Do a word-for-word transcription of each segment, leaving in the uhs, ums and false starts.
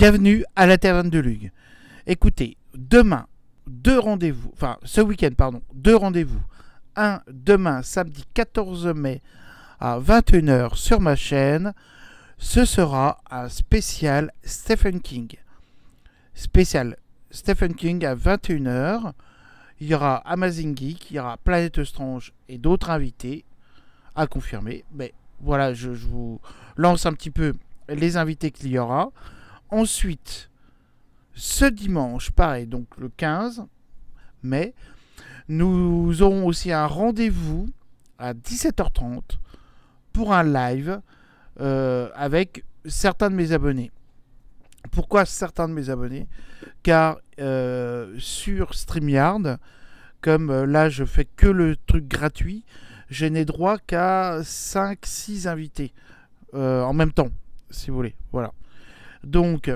Bienvenue à la Taverne de Lug. Écoutez, demain, deux rendez-vous, enfin ce week-end, pardon, deux rendez-vous. Un demain, samedi quatorze mai à vingt et une heures sur ma chaîne. Ce sera un spécial Stephen King. Spécial Stephen King à vingt et une heures. Il y aura Amazing Geek, il y aura Planète Strange et d'autres invités à confirmer. Mais voilà, je, je vous lance un petit peu les invités qu'il y aura. Ensuite, ce dimanche, pareil, donc le quinze mai, nous aurons aussi un rendez-vous à dix-sept heures trente pour un live euh, avec certains de mes abonnés. Pourquoi certains de mes abonnés? Car euh, sur StreamYard, comme euh, là je fais que le truc gratuit, je n'ai droit qu'à cinq six invités euh, en même temps, si vous voulez. Voilà. Donc,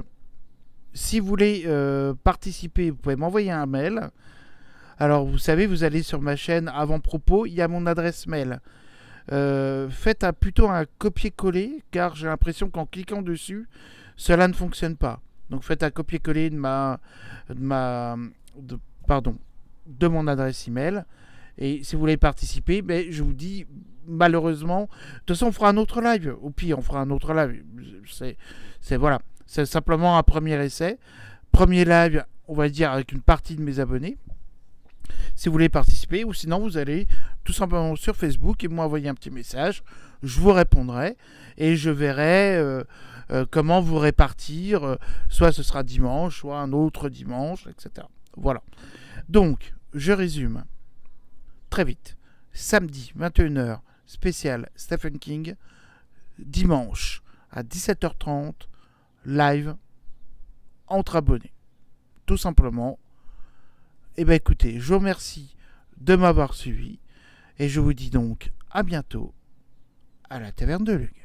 si vous voulez euh, participer, vous pouvez m'envoyer un mail. Alors, vous savez, vous allez sur ma chaîne avant-propos, il y a mon adresse mail. Euh, faites un, plutôt un copier-coller, car j'ai l'impression qu'en cliquant dessus, cela ne fonctionne pas. Donc, faites un copier-coller de ma, de ma, de, pardon, de mon adresse email. Et si vous voulez participer, ben, je vous dis, malheureusement, de toute façon, on fera un autre live. Au pire, on fera un autre live. C'est, c'est voilà. C'est simplement un premier essai. Premier live, on va dire, avec une partie de mes abonnés. Si vous voulez participer, ou sinon vous allez tout simplement sur Facebook et m'envoyer un petit message. Je vous répondrai et je verrai euh, euh, comment vous répartir. Euh, soit ce sera dimanche, soit un autre dimanche, et cetera. Voilà. Donc, je résume très vite. Samedi, vingt et une heures, spécial Stephen King. Dimanche, à dix-sept heures trente, live entre abonnés. Tout simplement. Eh bien écoutez, je vous remercie de m'avoir suivi et je vous dis donc à bientôt à la Taverne de Lug.